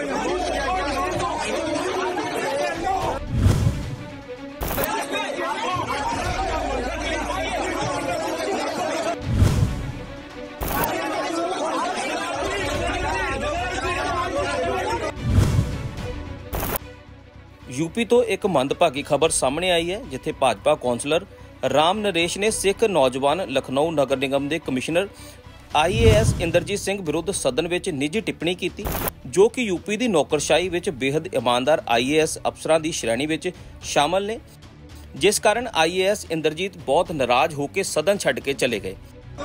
UP तो एक मंदभागी खबर सामने आई है, जिथे भाजपा कौंसलर राम नरेश ने सिख नौजवान लखनऊ नगर निगम के कमिश्नर IAS इंद्रजीत सिंह विरुद्ध सदन में निजी टिप्पणी की, जो कि यूपी की नौकरशाही में बेहद ईमानदार IAS अफसरां की श्रेणी में शामिल ने, जिस कारण IAS इंद्रजीत बहुत नाराज होकर सदन छड्ड के चले गए।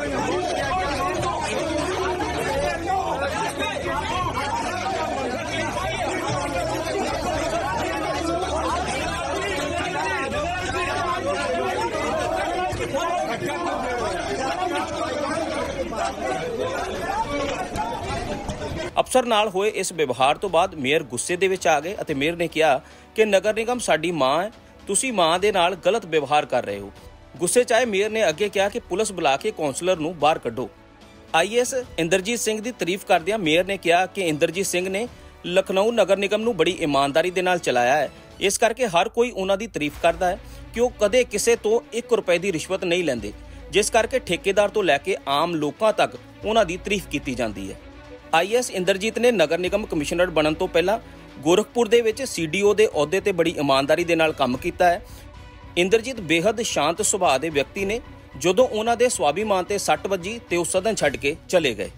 अफसर नाल होए इस व्यवहार तो बाद मेयर गुस्से दे विच आ गए अते मेयर ने कहा कि नगर निगम साडी मां है, तुसी मां दे नाल गलत व्यवहार कर रहे हो। गुस्से च आए मेयर ने अगे कहा कि पुलिस बुला के कौंसलर नूं बाहर कड्डो। IAS इंद्रजीत सिंह की तारीफ करदिआं मेयर ने कहा कि इंद्रजीत सिंह ने लखनऊ नगर निगम नूं बड़ी ईमानदारी दे नाल चलाया है, इस करके हर कोई उन्हां दी तारीफ करदा है कि वो कदे किसे तो 1 रुपए की रिश्वत नहीं लैंदे, जिस करके ठेकेदार तो लैके आम लोगों तक उन्हां दी तारीफ की जाती है। IAS इंद्रजीत ने नगर निगम कमिश्नर बनन तो पहला गोरखपुर दे विच CDO दे अहुदे ते बड़ी ईमानदारी दे नाल काम कीता है। इंद्रजीत बेहद शांत सुभाਅ दे व्यक्ति ने, जदों उन्हां दे स्वाभिमान ते सੱਟ ਵੱਜੀ ते ਉਹ सदन छड्ड के चले गए।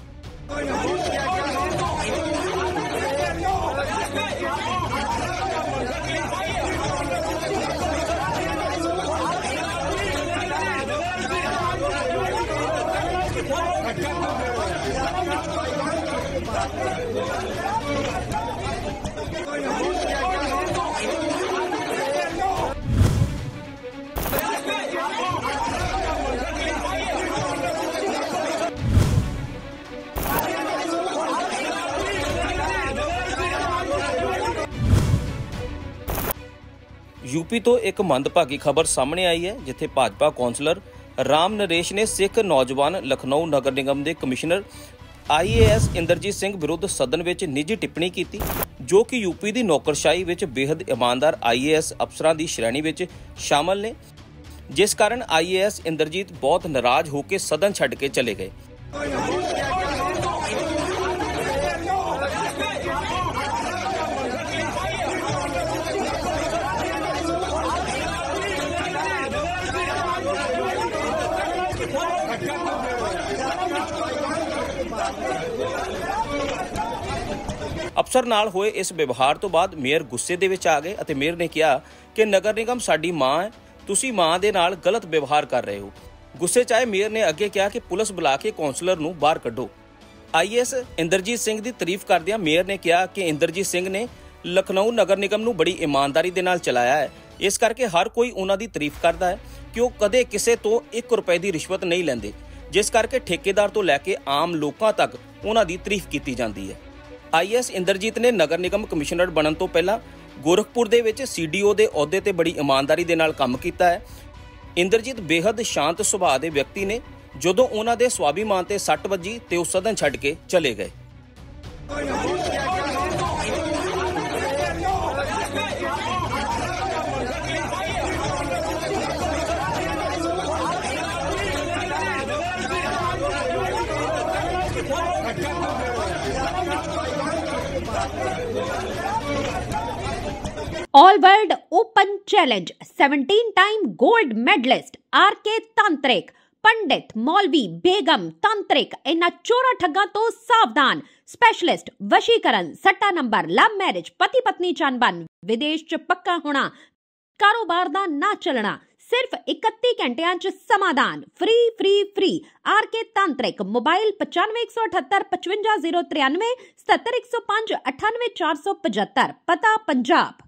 यूपी तो एक मंदभागी खबर सामने आई है, जिथे भाजपा कौंसलर राम नरेश ने सिख नौजवान लखनऊ नगर निगम के कमिश्नर IAS इंद्रजीत सिंह विरुद्ध सदन में निजी टिप्पणी की, जो कि यूपी की नौकरशाही में बेहद ईमानदार IAS अफसरां की श्रेणी में शामिल ने, जिस कारण IAS इंद्रजीत बहुत नाराज होकर सदन छड्ड के चले गए। अफसर नाल होए इस व्यवहार तो बाद मेयर गुस्से दे विच आ गए अते मेयर ने कहा कि नगर निगम साडी मां है, तुसी मां दे नाल गलत व्यवहार कर रहे हो। गुस्से च आए मेयर ने अगे कहा कि पुलिस बुला के कौंसलर नूं बाहर कड्डो। IAS इंद्रजीत सिंह की तारीफ करदिआं मेयर ने कहा कि इंद्रजीत सिंह ने लखनऊ नगर निगम नूं बड़ी ईमानदारी दे नाल चलाया है, इस करके हर कोई उन्हां दी तारीफ करदा है कि वो कदे किसे तो 1 रुपए की रिश्वत नहीं लैंदे, जिस करके ठेकेदार तो लैके आम लोगों तक उन्हां दी तारीफ की जाती है। IAS इंद्रजीत ने नगर निगम कमिश्नर बनन तो पहला गोरखपुर दे विच CDO दे अहुदे ते बड़ी ईमानदारी दे नाल काम कीता है। इंद्रजीत बेहद शांत सुभाਅ दे व्यक्ति ने, जदों उन्हां दे स्वाभिमान ते सੱਟ ਵੱਜੀ ते ਉਹ सदन छड्ड के चले गए। All world open challenge 17-time gold medalist RK तांत्रिक, पंडित, मौलवी, बेगम, तांत्रिक इन्हां चोरा ठग्गां तो सावधान। स्पेशलिस्ट वशीकरण, सट्टा नंबर, लव मैरिज, पति पत्नी चनबन, विदेश च पक्का होना, कारोबार दा ना चलना, सिर्फ 31 घंटियां च समाधान। फ्री RK तांत्रिक। मोबाइल 95 178 55 093 77 105 98 475। पता पंजाब।